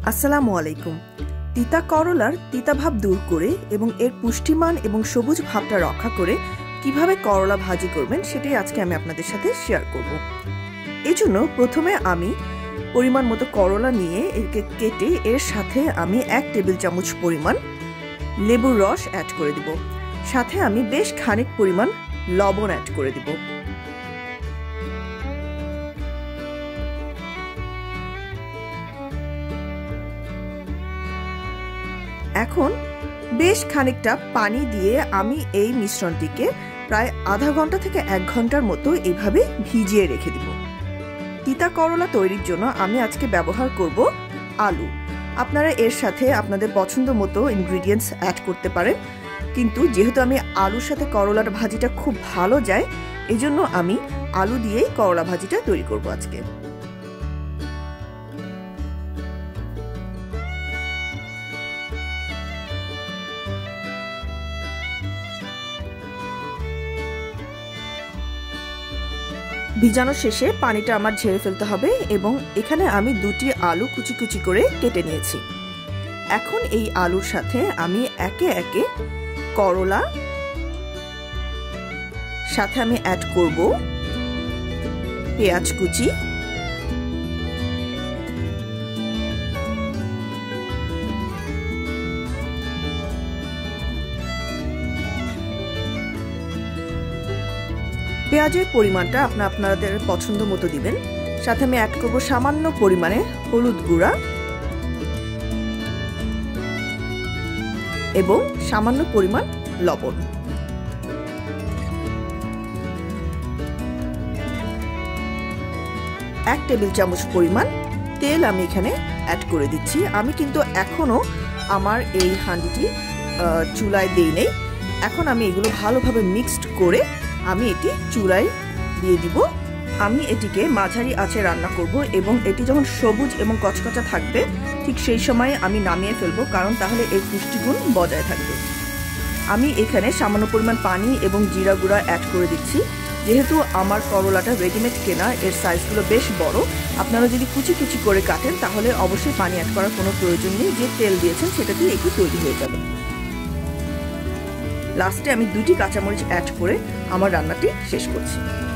আসসালামু আলাইকুম। তিতা করলার তিতা ভাব দূর করে এবং এর পুষ্টিমান এবং সবুজ ভাবটা রক্ষা করে কিভাবে করলা ভাজি করবেন সেটাই আজকে আমি আপনাদের সাথে শেয়ার করব। এজন্য প্রথমে আমি পরিমাণ মতো করলা নিয়ে একে কেটে এর সাথে আমি 1 টেবিল চামচ পরিমাণ লেবুর রস অ্যাড করে দিব। সাথে আমি বেশ খানিক পরিমাণ লবণ অ্যাড করে দিব। এখন বেশ খানিকটা পানি দিয়ে আমি এই মিশ্রণটিকে প্রায় আধা ঘন্টা থেকে 1 ঘন্টার মতো এইভাবে ভিজিয়ে রেখে দিব। তিতা করলা তৈরির জন্য আমি আজকে ব্যবহার করব আলু। আপনারা এর সাথে আপনাদের পছন্দ মতো ইনগ্রিডিয়েন্টস অ্যাড করতে পারেন, কিন্তু যেহেতু আমি আলুর সাথে করলার ভাজিটা খুব ভালো যায়, এজন্য আমি আলু দিয়েই করলা ভাজিটা তৈরি করব আজকে। ভিজানো শেষে পানিটা আমার ঝেড়ে ফেলতে হবে এবং এখানে আমি 2টি আলু কুচি কুচি করে কেটে নিয়েছি। এখন এই আলুর সাথে আমি একে একে করলা সাথে আমি অ্যাড করব পেঁয়াজ কুচি, পেঁয়াজের পরিমাণটা আপনাদের পছন্দ মতো দিবেন। সাথে আমি অ্যাড করব সামান্য পরিমাণে হলুদ গুঁড়া এবং সামান্য পরিমাণ লবণ। এক টেবিল চামচ পরিমাণ তেল আমি এখানে অ্যাড করে দিচ্ছি। আমি কিন্তু এখনো আমার এই হাঁড়িটি চুলায় দেই নেই। এখন আমি এগুলো ভালোভাবে মিক্সড করে আমি এটি চুলায় দিয়ে দিব। আমি এটিকে মাঝারি আঁচে রান্না করব এবং এটি যখন সবুজ এবং কচকচা থাকবে ঠিক সেই সময় আমি নামিয়ে ফেলবো, কারণ তাহলে এর পুষ্টিগুণ বজায় থাকবে। আমি এখানে সামান্য পরিমাণ পানি এবং জিরা গুঁড়া অ্যাড করে দিচ্ছি। যেহেতু আমার করলাটা রেডিমেড কেনা, এর সাইজগুলো বেশ বড়, আপনারা যদি কুচি কুচি করে কাটেন তাহলে অবশ্যই পানি অ্যাড করার কোনো প্রয়োজন নেই। যে তেল দিয়েছেন সেটা দিয়ে একটু তৈরি হয়ে যাবে। লাস্টে আমি 2টি কাঁচামরিচ অ্যাড করে আমার রান্নাটি শেষ করছি।